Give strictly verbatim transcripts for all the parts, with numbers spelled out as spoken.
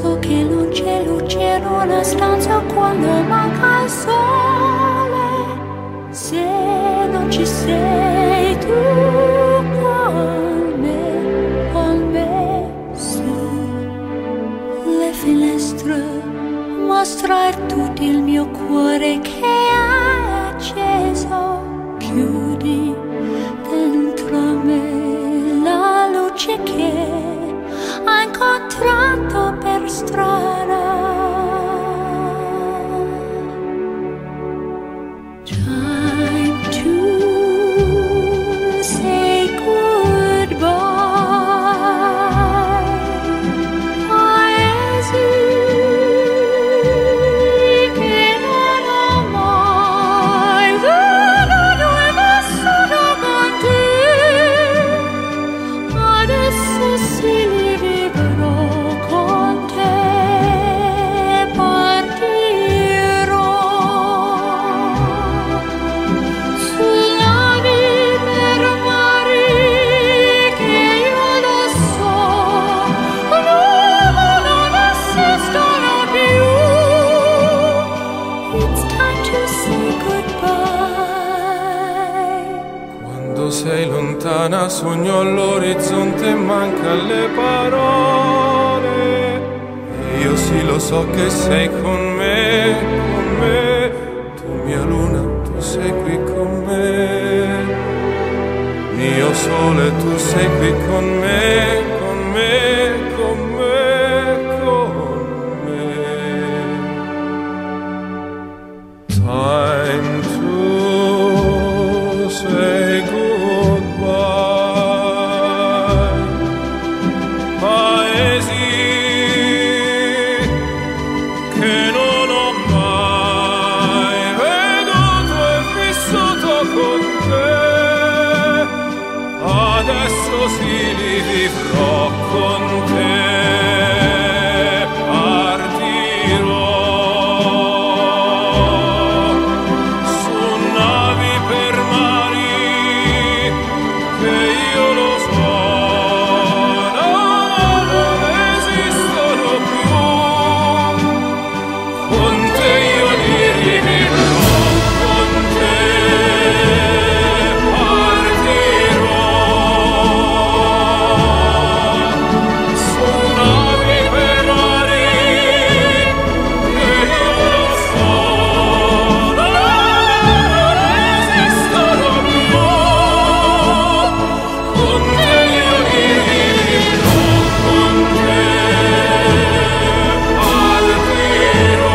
So che non c'è luce in una stanza quando manca il sole. Se non ci sei tu con me, con me su le finestre, mostrar tutto il mio cuore che hai acceso. Chiudi dentro me la luce che ho incontrato per strada. Time to say goodbye. Paesi che non ho mai veduto e vissuto con te. Adesso sì li vivrò con te, partirò su navi per mari che io lo so, l'uomo non esistono più. It's time to say goodbye. Quando sei lontana sogno all'orizzonte e manca le parole. E io sì lo so che sei con me, con me. Tu mia luna, tu sei qui con me. Mio sole, tu sei qui con me, con me, con me, con me. Time to say goodbye. Paesi che non ho mai veduto e vissuto con te. Adesso sì li vivrò con te. Partirò su navi per mari che io lo so, no, non esistono più. Con te io li rivivrò, con te partirò su navi per mari che io lo so, no, non esistono più. Con te io li rivivrò, con te partirò.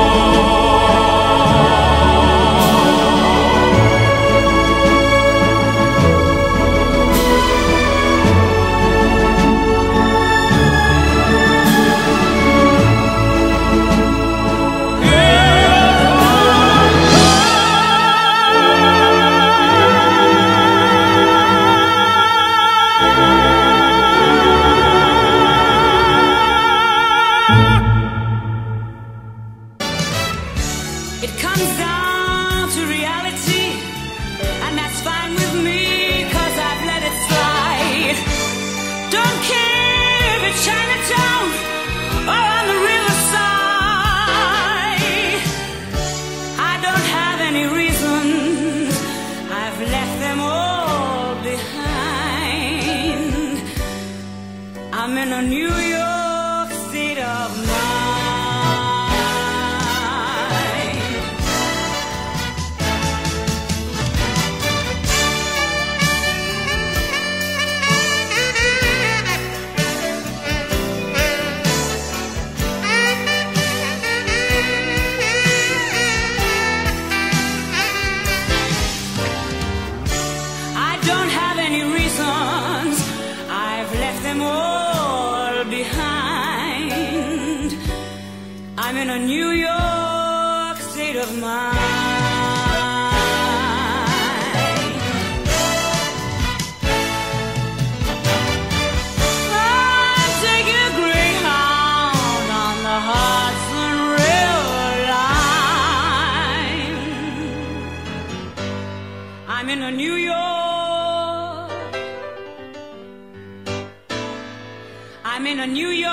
It comes down to reality, and that's fine with me, cause I've let it slide. Don't care if it's Chinatown or on the riverside. I don't have any reasons, I've left them all behind. I'm in a New York state of mind. I don't have any reasons, I've left them all behind. I'm in a New York state of mind. I'm taking a Greyhound on the Hudson River line. I'm in a New York. I'm in a New York.